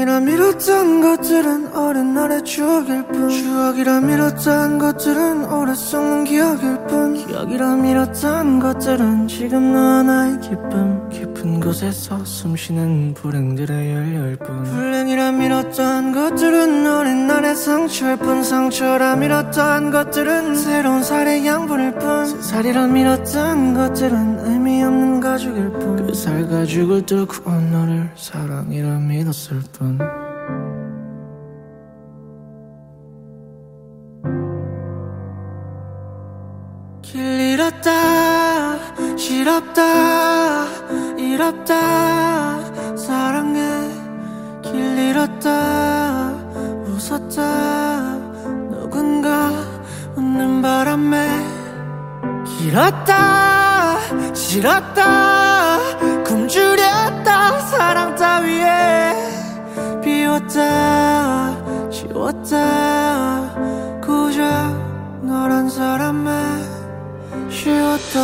사랑이라 믿었던 것들은 어린 날의 추억일 뿐, 추억이라 믿었던 것들은 오래 썩는 기억일 뿐, 기억이라 믿었던 것들은 지금 너와 나의 기쁨, 깊은 곳에서 숨쉬는 불행들의 연료일 뿐. 불행이라 믿었던 것들은 어린 날의 상처일 뿐, 상처라 믿었던 것들은 새로운 살의 양분일 뿐, 새살이라 믿었던 것들은 의미 없는 가죽일 뿐, 그 살 가죽을 뚫고 너를 사랑이라 믿었을 뿐. 길 잃었다, 싫었다, 잃었다, 사랑해. 길 잃었다, 웃었다, 누군가 웃는 바람에. 길었다, 싫었다, 굶주렸다, 사랑 따위에. 비웠다, 지웠다, 그저 너란 사람에 쉬었다.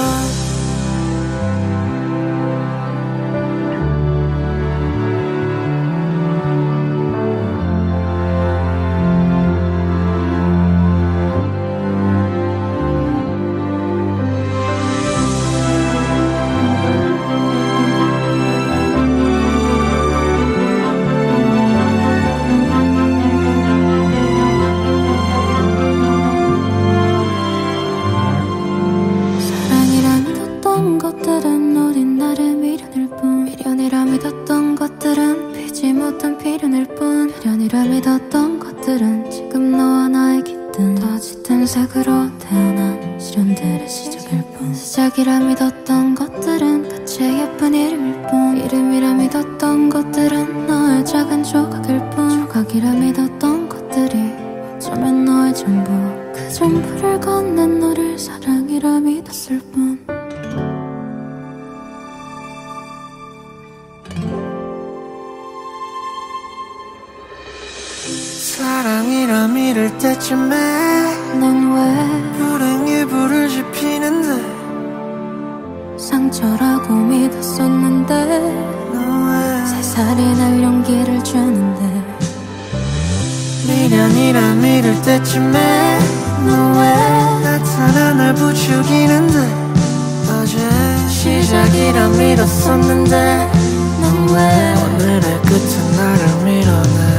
것들은 어린 날의 미련일 뿐, 미련이라 믿었던 것들은 피지 못한 필연일 뿐, 필연이라 믿었던 것들은 지금 너와 나의 깃든 더 짙은 색으로 태어난 시련들의 시작일 뿐, 시작이라 믿었던 것들은 같이 예쁜 이름일 뿐, 이름이라 믿었던 것들은 너의 작은 조각일 뿐, 조각이라 믿었던 것들이 어쩌면 너의 전부, 그 전부를 건넨 너를 사랑이라 믿었을 뿐. 사랑이라 믿을 때쯤에 넌 왜 불행에 불을 지피는데, 상처라고 믿었었는데 너 왜 새살이 날 용기를 주는데, 미련이라 믿을 때쯤에 너 왜 나타나 날 부추기는데, 어제 시작이라 믿었었는데 넌 왜 오늘의 끝은 나를 밀어내.